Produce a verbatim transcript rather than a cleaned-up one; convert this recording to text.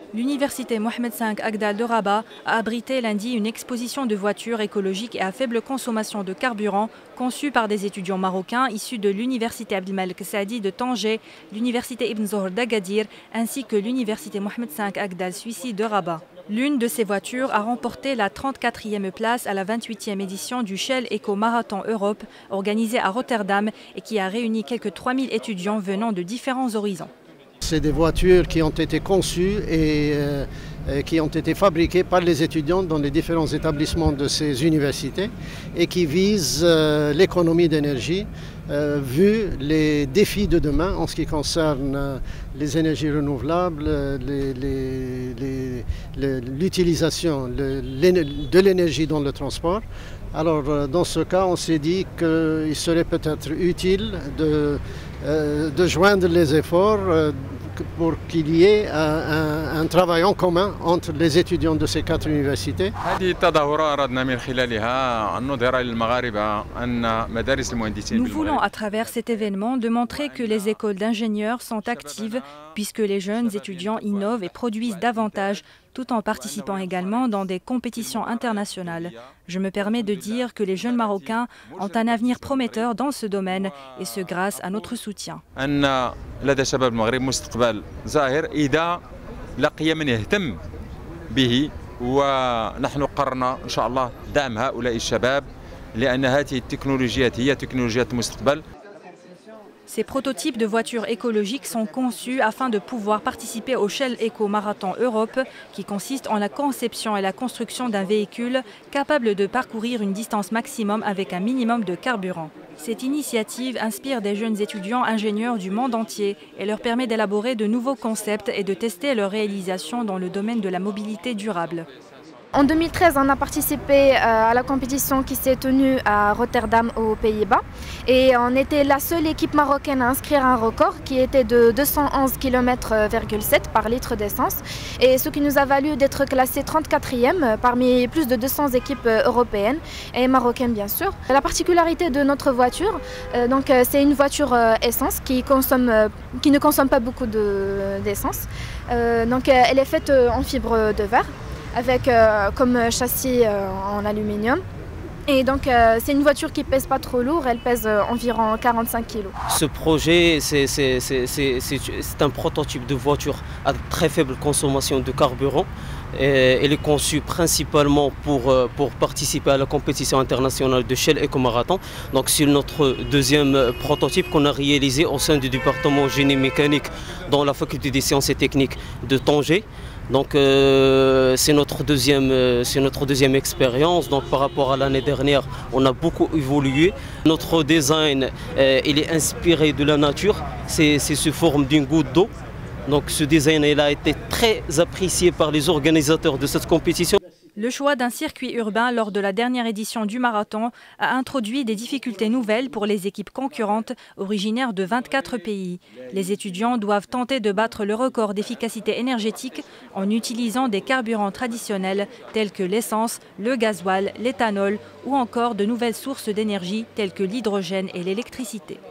L'université Mohamed cinq Agdal de Rabat a abrité lundi une exposition de voitures écologiques et à faible consommation de carburant conçue par des étudiants marocains issus de l'université Abdelmalek Saadi de Tanger, l'université Ibn Zohr d'Agadir ainsi que l'université Mohamed cinq Agdal Suissi de Rabat. L'une de ces voitures a remporté la trente-quatrième place à la vingt-huitième édition du Shell Eco Marathon Europe organisé à Rotterdam et qui a réuni quelques trois mille étudiants venant de différents horizons. C'est des voitures qui ont été conçues et euh, qui ont été fabriquées par les étudiants dans les différents établissements de ces universités et qui visent euh, l'économie d'énergie euh, vu les défis de demain en ce qui concerne euh, les énergies renouvelables, l'utilisation de l'énergie dans le transport. Alors euh, dans ce cas, on s'est dit qu'il serait peut-être utile de, euh, de joindre les efforts euh, pour qu'il y ait un, un, un travail en commun entre les étudiants de ces quatre universités. Nous voulons à travers cet événement démontrer que les écoles d'ingénieurs sont actives puisque les jeunes étudiants innovent et produisent davantage tout en participant également dans des compétitions internationales. Je me permets de dire que les jeunes Marocains ont un avenir prometteur dans ce domaine et ce grâce à notre soutien. لدى شباب المغرب مستقبل زاهر إذا لقي من يهتم به ونحن قررنا إن شاء الله دعم هؤلاء الشباب لأن هذه التكنولوجيات هي تكنولوجيات المستقبل. Ces prototypes de voitures écologiques sont conçus afin de pouvoir participer au Shell Eco Marathon Europe qui consiste en la conception et la construction d'un véhicule capable de parcourir une distance maximum avec un minimum de carburant. Cette initiative inspire des jeunes étudiants ingénieurs du monde entier et leur permet d'élaborer de nouveaux concepts et de tester leur réalisation dans le domaine de la mobilité durable. En deux mille treize, on a participé à la compétition qui s'est tenue à Rotterdam aux Pays-Bas et on était la seule équipe marocaine à inscrire un record qui était de deux cent onze kilomètres virgule sept par litre d'essence et ce qui nous a valu d'être classé trente-quatrième parmi plus de deux cents équipes européennes et marocaines bien sûr. La particularité de notre voiture, donc c'est une voiture essence qui, consomme, qui ne consomme pas beaucoup d'essence. Donc elle est faite en fibre de verre, avec euh, comme châssis euh, en aluminium. Et donc euh, c'est une voiture qui pèse pas trop lourd, elle pèse euh, environ quarante-cinq kilos. Ce projet, c'est un prototype de voiture à très faible consommation de carburant. Et elle est conçue principalement pour, pour participer à la compétition internationale de Shell Eco Marathon. Donc c'est notre deuxième prototype qu'on a réalisé au sein du département génie mécanique dans la faculté des sciences et techniques de Tanger. Donc euh, c'est notre deuxième, euh, c'est notre deuxième expérience. Donc par rapport à l'année dernière, on a beaucoup évolué. Notre design, euh, il est inspiré de la nature. C'est sous forme d'une goutte d'eau. Donc ce design il a été très apprécié par les organisateurs de cette compétition. Le choix d'un circuit urbain lors de la dernière édition du marathon a introduit des difficultés nouvelles pour les équipes concurrentes originaires de vingt-quatre pays. Les étudiants doivent tenter de battre le record d'efficacité énergétique en utilisant des carburants traditionnels tels que l'essence, le gasoil, l'éthanol ou encore de nouvelles sources d'énergie telles que l'hydrogène et l'électricité.